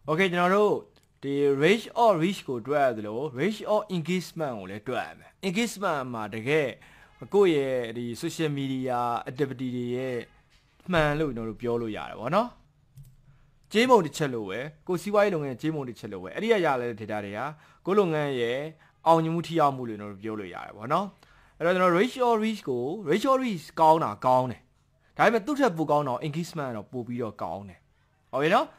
Okay ကျွန်တော်တို့ဒီ range or reach ကိုတွက်ရတယ်လို့ range or engagement ကိုလည်းတွက်ရမယ် engagement မှာတကယ်ကိုယ့်ရဲ့ဒီ social media activity တွေရဲ့မှန်လို့ကျွန်တော်တို့ပြောလို့ရတယ်ဗောနော်ကြေးမုံတစ်ချက်လို့ပဲကိုစီးပွားရေးလုပ်ငန်းကြေးမုံတစ်ချက်လို့ပဲအဲ့ဒီရတဲ့ data တွေကကိုလုပ်ငန်းရဲ့အောင်မြင်မှုထိရောက်မှုလို့ကျွန်တော်တို့ပြောလို့ရတယ်ဗောနော်အဲ့တော့ကျွန်တော် ratio reach ကို ratio reach ကောင်းတာကောင်းတယ်ဒါပေမဲ့သူ့ထက်ပိုကောင်းတော့ engagement ကတော့ပိုပြီးတော့ကောင်းတယ်ဟုတ်ပြီနော်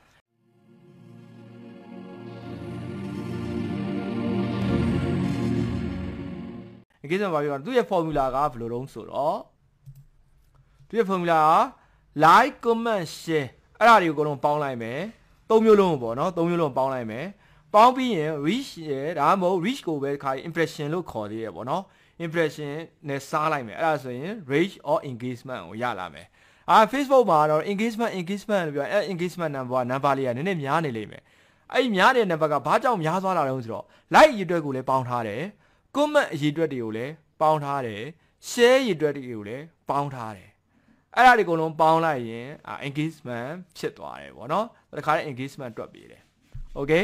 engagement ဘာပြောလဲသူ့ရဲ့ formula ကဘယ်လိုတုံးဆိုတော့သူ့ရဲ့ formula က like comment share အဲ့ဒါတွေကိုအကုန်လုံးပေါင်းလိုက်မယ်၃မျိုးလုံးပေါ့နော်၃မျိုးလုံးပေါင်းလိုက်မယ်ပေါင်းပြီးရင် reach ရဲ့ဒါမှမဟုတ် reach ကိုပဲခါ impression လို့ခေါ်သေးရပေါ့နော် impression နဲ့စားလိုက်မယ်အဲ့ဒါဆိုရင် reach or engagement ကိုရလာမယ်Facebook မှာတော့ engagement လို့ပြောအဲ့ engagement number လေးကနည်းနည်းများနေလိမ့်မယ်အဲ့ဒီများတဲ့ number ကဘာကြောင့်များသွားတာလဲဆိုတော့ like ရည်အတွက်ကိုလည်းပေါင်းထားတယ် comment အရေးအတွက်တွေကိုလည်းပေါင်းထားတယ် share ရည်အတွက်တွေကိုလည်းပေါင်းထားတယ်အဲ့ဒါတွေအကုန်လုံးပေါင်းလိုက်ရင် engagement ဖြစ်သွားတယ်ပေါ့နော်တခါတည်း engagement တွက်ပြီးတယ် okay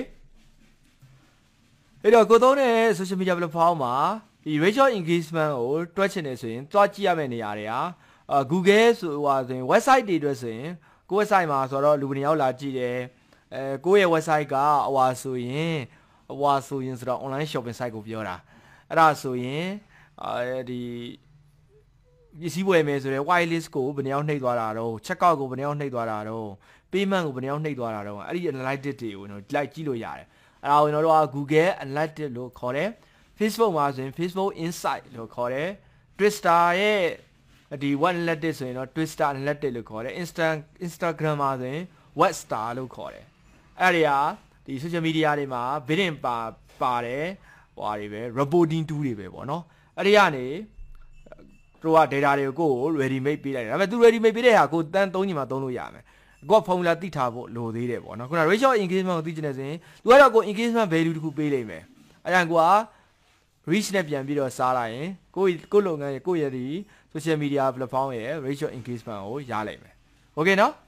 အဲ့တော့ကိုသုံးတဲ့ social media platform မှာဒီ ratio engagement ကိုတွက်ချင်တယ်ဆိုရင်တွက်ကြည့်ရမယ့်နေရာတွေက Google ဆိုဆိုရင် website တွေအတွက်ဆိုရင်ကို website မှာဆိုတော့လူဘယ်နှယောက်လာကြည့်တယ်ကိုရဲ့ website ကဆိုရင်ဆိုတော့ online shopping site ကိုပြောတာအဲ့ဒါဆိုရင်ဒီပစ္စည်းဝယ်မယ်ဆိုတော့ white list ကိုဘယ်နှယောက်နှိပ်သွားတာတော့ check out ကိုဘယ်နှယောက်နှိပ်သွားတာတော့ payment ကိုဘယ်နှယောက်နှိပ်သွားတာတော့အဲ့ဒီ analytics တွေကိုကျွန်တော်လိုက်ကြည့်လို့ရတယ်အဲ့ဒါကိုကျွန်တော်တို့က Google Analytics လို့ခေါ်တယ် Facebook မှာဆိုရင် Facebook Insight လို့ခေါ်တယ် Twitter ရဲ့ဒီ What Analytics ဆိုရင်တော့ Twitter Analytics လို့ခေါ်တယ် Instagram မှာဆိုရင် What Star လို့ခေါ်တယ်အဲ့ဒီဟာဒီ social media တွေမှာ bidding ပါတယ်ဟွာတွေပဲ reporting tool တွေပဲပေါ့နော်အဲ့ဒီကနေတို့က data တွေကိုကို ready made ပေးလိုက်တယ်ဒါပေမဲ့ तू ready made ပေးတဲ့ဟာကိုတန်း3ညီမှာသုံးလို့ရမယ်ကိုက formula သိထားဖို့လိုသေးတယ်ပေါ့နော်ခုန ratio engagement ကိုသိချင်တယ်ဆိုရင် तू ကတော့ကို engagement value တခုပေးလိုက်မယ်အဲ့ဒါကိုက reach နဲ့ပြန်ပြီးတော့စားလိုက်ရင်ကိုလုပ်ငန်းရဲ့ကိုရဲ့ဒီ social media platform ရဲ့ ratio engagement ကိုရလိုက်မယ် okay နော်